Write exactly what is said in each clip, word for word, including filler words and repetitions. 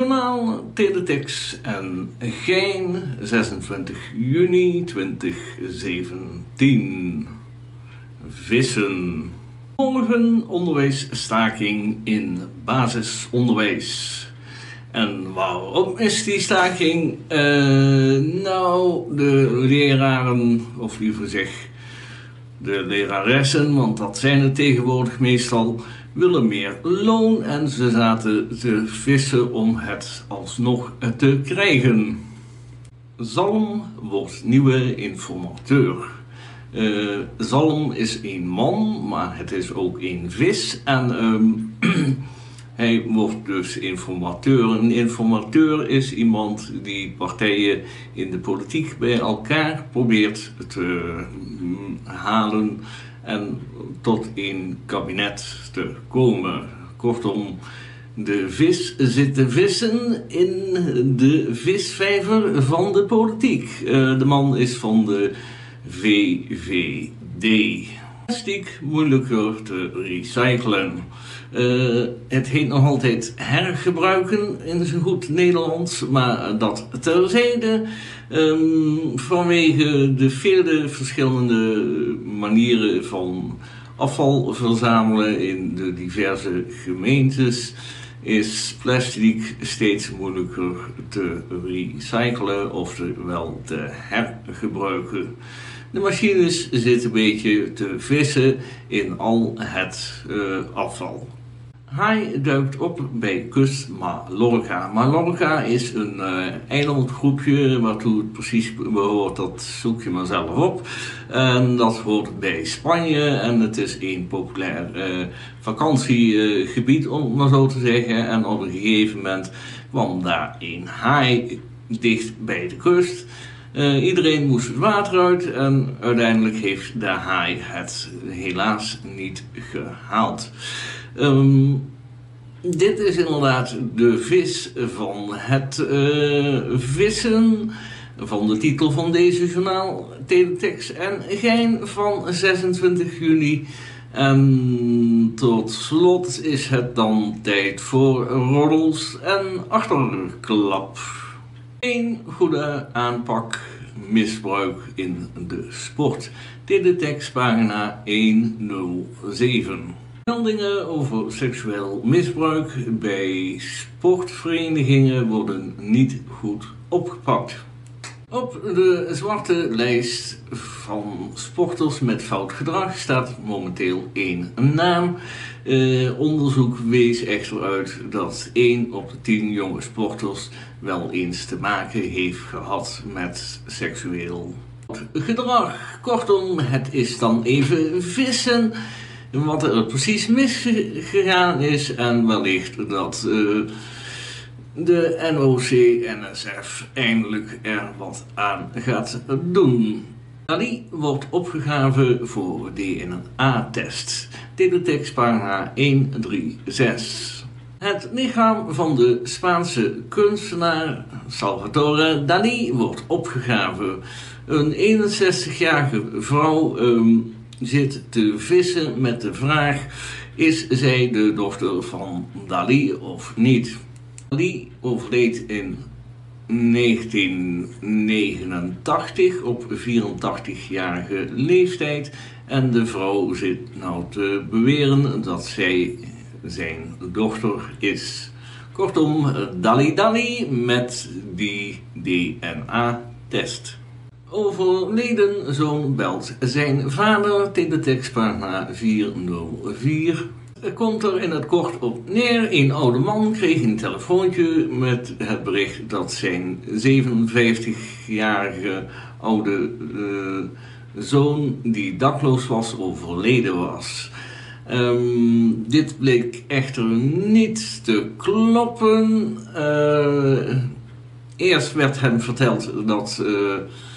Journaal Teletext en Gein, zesentwintig juni tweeduizend zeventien. Vissen. Morgen onderwijsstaking in basisonderwijs. En waarom is die staking? Uh, nou, de leraren, of liever zeg de leraressen, want dat zijn het tegenwoordig meestal, willen meer loon en ze zaten te vissen om het alsnog te krijgen. Zalm wordt nieuwe informateur. Uh, Zalm is een man, maar het is ook een vis en um, hij wordt dus informateur. Een informateur is iemand die partijen in de politiek bij elkaar probeert te halen en tot een kabinet te komen. Kortom, de vis zit te vissen in de visvijver van de politiek. Uh, de man is van de V V D. Plastic moeilijker te recyclen. Uh, het heet nog altijd hergebruiken in zijn goed Nederlands, maar dat terzijde. Um, vanwege de vele verschillende manieren van afval verzamelen in de diverse gemeentes is plastic steeds moeilijker te recyclen, oftewel te hergebruiken. De machines zitten een beetje te vissen in al het uh, afval. Haai duikt op bij kust Mallorca. Mallorca is een uh, eilandgroepje, waartoe het precies behoort, dat zoek je maar zelf op. En dat hoort bij Spanje en het is een populair uh, vakantiegebied, uh, om het maar zo te zeggen. En op een gegeven moment kwam daar een haai dicht bij de kust. Uh, iedereen moest het water uit en uiteindelijk heeft de haai het helaas niet gehaald. Um, dit is inderdaad de vis van het uh, vissen, van de titel van deze journaal, Teletext en Gein van zesentwintig juni. En tot slot is het dan tijd voor roddels en achterklap. Een goede aanpak misbruik in de sport. Teletext pagina honderdzeven. Meldingen over seksueel misbruik bij sportverenigingen worden niet goed opgepakt. Op de zwarte lijst van sporters met fout gedrag staat momenteel één naam. Uh, onderzoek wees echter uit dat één op de tien jonge sporters wel eens te maken heeft gehad met seksueel gedrag. Kortom, het is dan even vissen wat er precies misgegaan is en wellicht dat uh, de N O C N S F eindelijk er wat aan gaat doen. Dali wordt opgegraven voor D N A-test. Teletext pagina honderdzestig. Het lichaam van de Spaanse kunstenaar Salvatore Dali wordt opgegraven. Een eenenzestigjarige vrouw um, zit te vissen met de vraag: is zij de dochter van Dali of niet? Dali overleed in negentien negenentachtig op vierentachtigjarige leeftijd en de vrouw zit nou te beweren dat zij zijn dochter is. Kortom, Dali Dali met die D N A-test. Overleden zoon belt zijn vader, Teletext pagina vierhonderdvier. Er komt er in het kort op neer. Een oude man kreeg een telefoontje met het bericht dat zijn zevenenvijftigjarige oude uh, zoon, die dakloos was, overleden was. Um, dit bleek echter niet te kloppen. Uh, eerst werd hem verteld dat uh,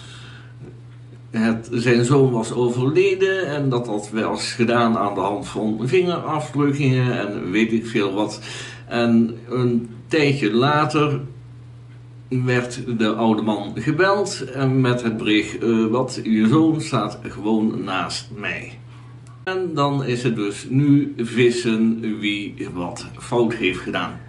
Het, zijn zoon was overleden en dat dat was gedaan aan de hand van vingerafdrukkingen en weet ik veel wat. En een tijdje later werd de oude man gebeld en met het bericht: uh, wat, je zoon staat gewoon naast mij. En dan is het dus nu vissen wie wat fout heeft gedaan.